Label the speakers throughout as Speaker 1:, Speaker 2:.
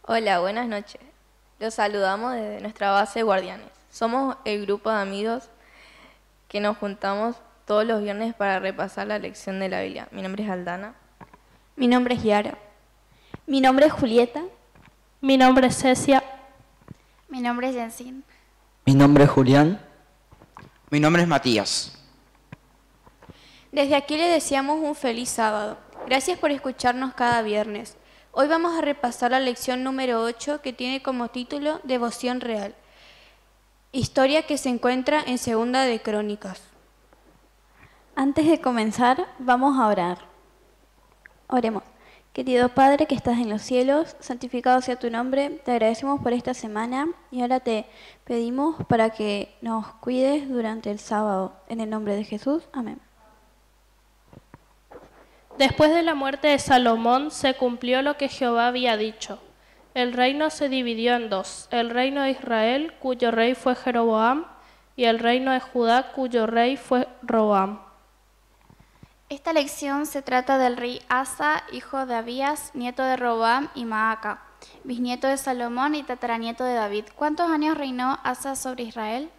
Speaker 1: Hola, buenas noches. Los saludamos desde nuestra base de Guardianes. Somos el grupo de amigos que nos juntamos todos los viernes para repasar la lección de la Biblia. Mi nombre es Aldana.
Speaker 2: Mi nombre es Yara.
Speaker 3: Mi nombre es Julieta.
Speaker 4: Mi nombre es Cecia.
Speaker 5: Mi nombre es Jensin.
Speaker 6: Mi nombre es Julián.
Speaker 7: Mi nombre es Matías.
Speaker 2: Desde aquí le deseamos un feliz sábado. Gracias por escucharnos cada viernes. Hoy vamos a repasar la lección número 8 que tiene como título Devoción Real. Historia que se encuentra en Segunda de Crónicas.
Speaker 3: Antes de comenzar, vamos a orar. Oremos. Querido Padre que estás en los cielos, santificado sea tu nombre, te agradecemos por esta semana y ahora te pedimos para que nos cuides durante el sábado. En el nombre de Jesús, amén.
Speaker 4: Después de la muerte de Salomón se cumplió lo que Jehová había dicho. El reino se dividió en dos, el reino de Israel, cuyo rey fue Jeroboam, y el reino de Judá, cuyo rey fue Roboam.
Speaker 5: Esta lección se trata del rey Asa, hijo de Abías, nieto de Roboam y Maaca, bisnieto de Salomón y tataranieto de David. ¿Cuántos años reinó Asa sobre Israel?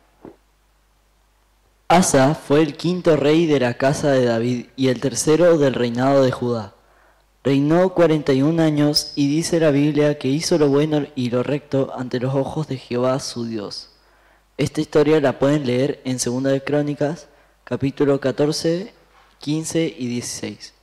Speaker 6: Asa fue el quinto rey de la casa de David y el tercero del reinado de Judá. Reinó 41 años y dice la Biblia que hizo lo bueno y lo recto ante los ojos de Jehová su Dios. Esta historia la pueden leer en Segunda de Crónicas, capítulo 14, 15 y 16.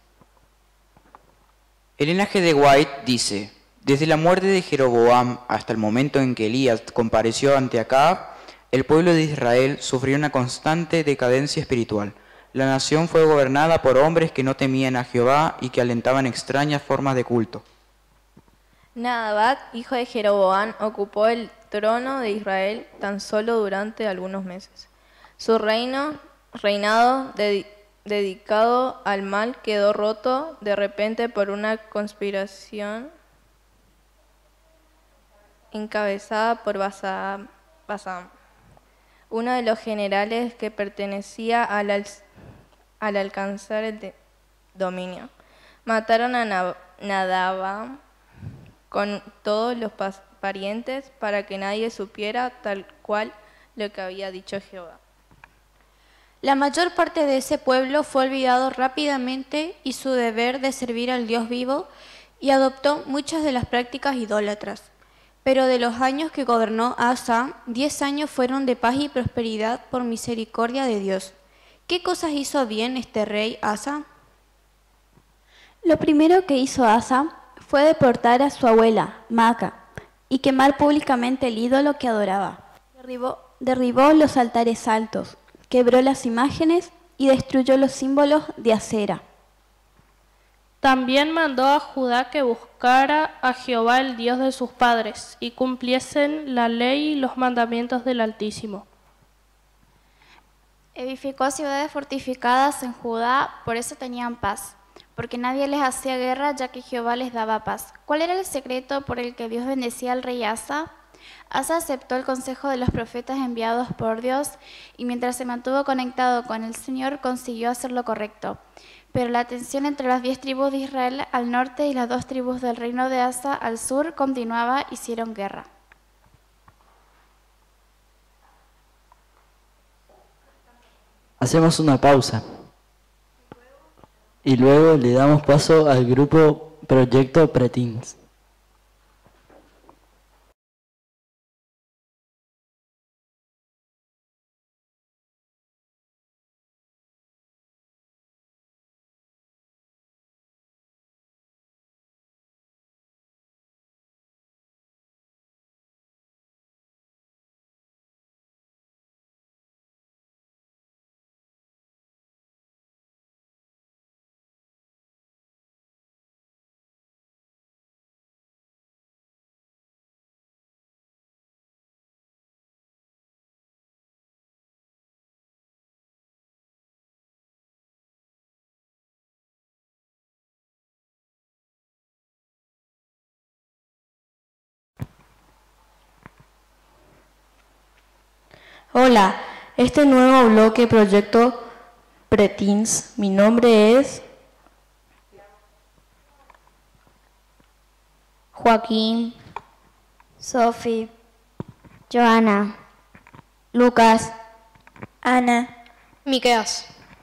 Speaker 7: El linaje de White dice: desde la muerte de Jeroboam hasta el momento en que Elías compareció ante Acab, el pueblo de Israel sufrió una constante decadencia espiritual. La nación fue gobernada por hombres que no temían a Jehová y que alentaban extrañas formas de culto.
Speaker 1: Nadab, hijo de Jeroboam, ocupó el trono de Israel tan solo durante algunos meses. Su reinado dedicado al mal quedó roto de repente por una conspiración encabezada por Basam, uno de los generales que pertenecía al alcanzar el dominio. Mataron a Nadab con todos los parientes para que nadie supiera tal cual lo que había dicho Jehová.
Speaker 2: La mayor parte de ese pueblo fue olvidado rápidamente y su deber de servir al Dios vivo y adoptó muchas de las prácticas idólatras. Pero de los años que gobernó Asa, 10 años fueron de paz y prosperidad por misericordia de Dios. ¿Qué cosas hizo bien este rey Asa?
Speaker 3: Lo primero que hizo Asa fue deportar a su abuela, Maaca, y quemar públicamente el ídolo que adoraba. Derribó los altares altos, quebró las imágenes y destruyó los símbolos de Acera.
Speaker 4: También mandó a Judá que buscara a Jehová el Dios de sus padres y cumpliesen la ley y los mandamientos del Altísimo.
Speaker 5: Edificó ciudades fortificadas en Judá, por eso tenían paz, porque nadie les hacía guerra ya que Jehová les daba paz. ¿Cuál era el secreto por el que Dios bendecía al rey Asa? Asa aceptó el consejo de los profetas enviados por Dios y mientras se mantuvo conectado con el Señor consiguió hacer lo correcto. Pero la tensión entre las 10 tribus de Israel al norte y las 2 tribus del reino de Asa al sur continuaba, hicieron guerra.
Speaker 6: Hacemos una pausa y luego le damos paso al grupo Proyecto Preteens.
Speaker 8: Hola, este nuevo bloque Proyecto Preteens. Mi nombre es Joaquín.
Speaker 9: Sophie, Joana, Lucas,
Speaker 3: Ana,
Speaker 8: Miqueas.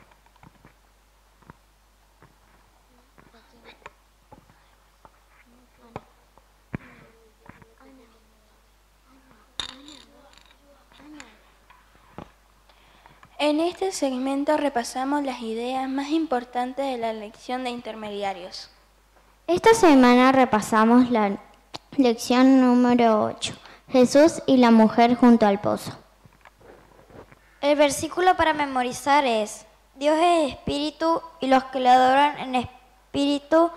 Speaker 3: En este segmento repasamos las ideas más importantes de la lección de intermediarios.
Speaker 9: Esta semana repasamos la lección número 8, Jesús y la mujer junto al pozo. El versículo para memorizar es: Dios es espíritu y los que le adoran en espíritu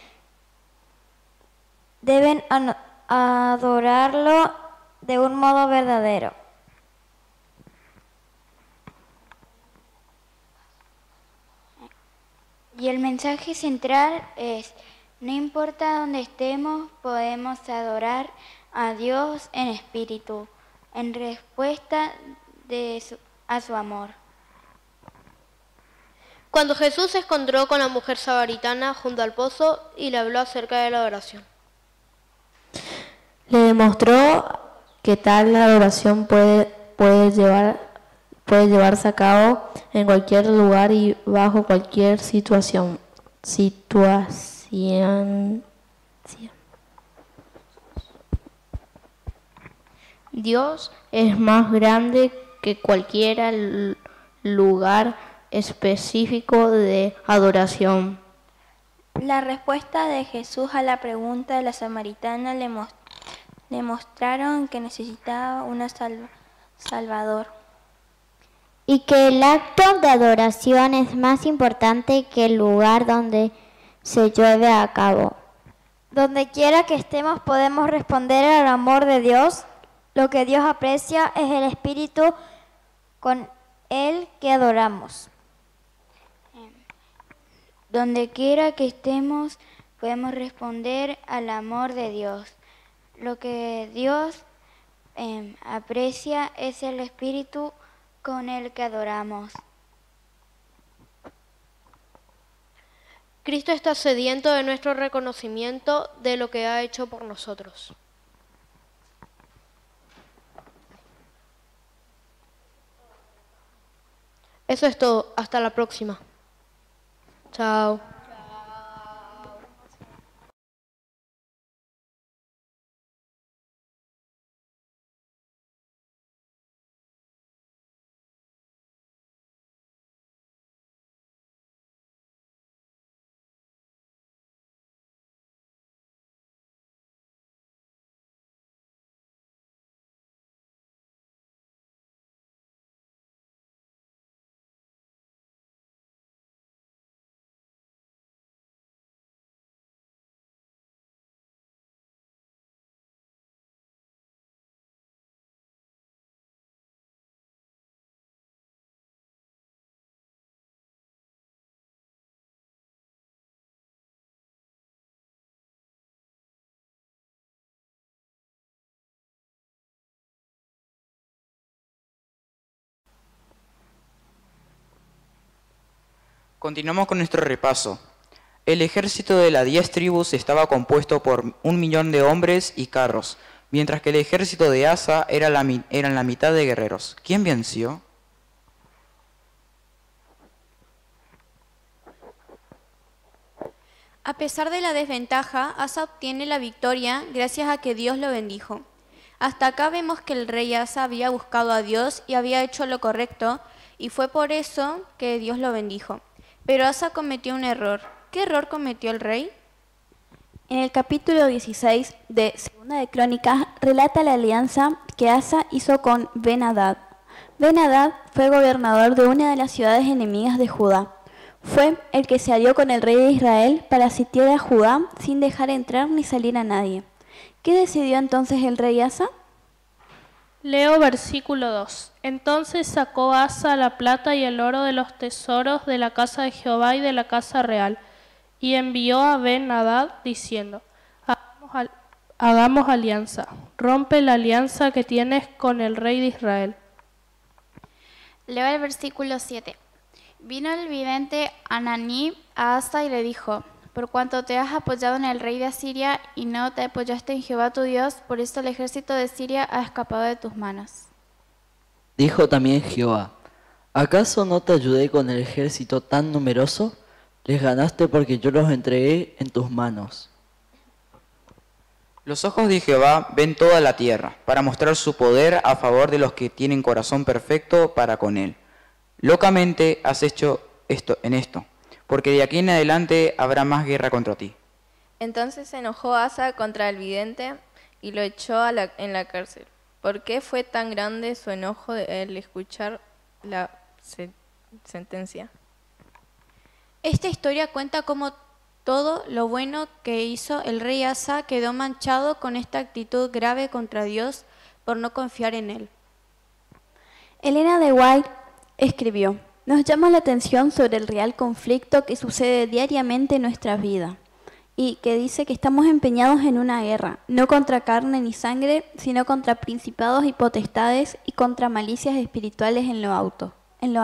Speaker 9: deben adorarlo de un modo verdadero. Y el mensaje central es: no importa dónde estemos, podemos adorar a Dios en espíritu, en respuesta a su amor.
Speaker 8: Cuando Jesús se encontró con la mujer samaritana junto al pozo y le habló acerca de la adoración.
Speaker 10: Le demostró que tal adoración puede llevarse a cabo en cualquier lugar y bajo cualquier situación. Dios es más grande que cualquier lugar específico de adoración.
Speaker 3: La respuesta de Jesús a la pregunta de la samaritana le mostraron que necesitaba un Salvador.
Speaker 9: Y que el acto de adoración es más importante que el lugar donde se lleve a cabo. Donde quiera que estemos podemos responder al amor de Dios. Lo que Dios aprecia es el espíritu con el que adoramos. Donde quiera que estemos podemos responder al amor de Dios. Lo que Dios aprecia es el espíritu con el que adoramos.
Speaker 8: Cristo está sediento de nuestro reconocimiento de lo que ha hecho por nosotros. Eso es todo. Hasta la próxima. Chao.
Speaker 7: Continuamos con nuestro repaso. El ejército de las 10 tribus estaba compuesto por 1.000.000 de hombres y carros, mientras que el ejército de Asa eran la mitad de guerreros. ¿Quién venció?
Speaker 2: A pesar de la desventaja, Asa obtiene la victoria gracias a que Dios lo bendijo. Hasta acá vemos que el rey Asa había buscado a Dios y había hecho lo correcto, y fue por eso que Dios lo bendijo. Pero Asa cometió un error. ¿Qué error cometió el rey?
Speaker 3: En el capítulo 16 de Segunda de Crónicas relata la alianza que Asa hizo con Ben-Hadad. Ben-Hadad fue gobernador de una de las ciudades enemigas de Judá. Fue el que se alió con el rey de Israel para sitiar a Judá sin dejar entrar ni salir a nadie. ¿Qué decidió entonces el rey Asa?
Speaker 4: Leo versículo 2. Entonces sacó Asa la plata y el oro de los tesoros de la casa de Jehová y de la casa real, y envió a Ben-Hadad diciendo: hagamos alianza, rompe la alianza que tienes con el rey de Israel.
Speaker 5: Leo el versículo 7. Vino el vidente Ananí a Asa y le dijo: Por cuanto te has apoyado en el rey de Asiria y no te apoyaste en Jehová tu Dios, por eso el ejército de Siria ha escapado de tus manos.
Speaker 6: Dijo también Jehová: ¿acaso no te ayudé con el ejército tan numeroso? Les ganaste porque yo los entregué en tus manos.
Speaker 7: Los ojos de Jehová ven toda la tierra, para mostrar su poder a favor de los que tienen corazón perfecto para con él. Locamente has hecho esto, porque de aquí en adelante habrá más guerra contra ti.
Speaker 1: Entonces se enojó Asa contra el vidente y lo echó en la cárcel. ¿Por qué fue tan grande su enojo de él escuchar la sentencia?
Speaker 2: Esta historia cuenta cómo todo lo bueno que hizo el rey Asa quedó manchado con esta actitud grave contra Dios por no confiar en él.
Speaker 3: Elena de White escribió: nos llama la atención sobre el real conflicto que sucede diariamente en nuestra vida y que dice que estamos empeñados en una guerra, no contra carne ni sangre, sino contra principados y potestades y contra malicias espirituales en lo alto.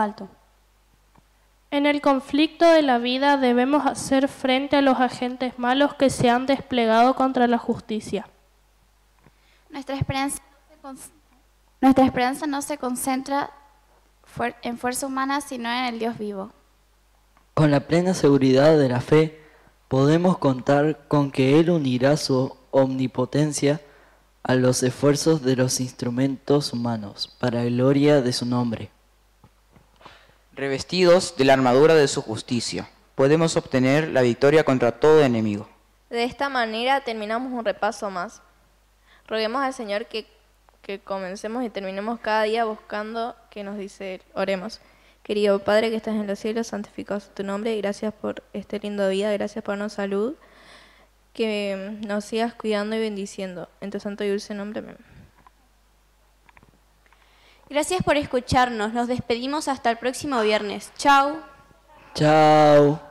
Speaker 4: En el conflicto de la vida debemos hacer frente a los agentes malos que se han desplegado contra la justicia.
Speaker 5: Nuestra esperanza no se concentra en fuerza humana, sino en el Dios vivo.
Speaker 6: Con la plena seguridad de la fe, podemos contar con que Él unirá su omnipotencia a los esfuerzos de los instrumentos humanos, para gloria de su nombre.
Speaker 7: Revestidos de la armadura de su justicia, podemos obtener la victoria contra todo enemigo.
Speaker 1: De esta manera terminamos un repaso más. Roguemos al Señor que comencemos y terminemos cada día buscando qué nos dice Él. Oremos. Querido Padre que estás en los cielos, santificado sea tu nombre, y gracias por este lindo día, gracias por darnos salud, que nos sigas cuidando y bendiciendo. En tu santo y dulce nombre, amén.
Speaker 2: Gracias por escucharnos. Nos despedimos hasta el próximo viernes. Chau.
Speaker 6: Chao.